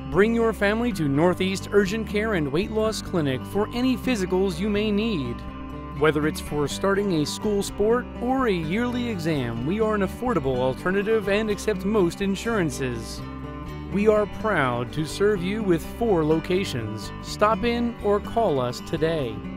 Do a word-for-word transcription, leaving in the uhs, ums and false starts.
Bring your family to Northeast Urgent Care and Weight Loss Clinic for any physicals you may need. Whether it's for starting a school sport or a yearly exam, we are an affordable alternative and accept most insurances. We are proud to serve you with four locations. Stop in or call us today.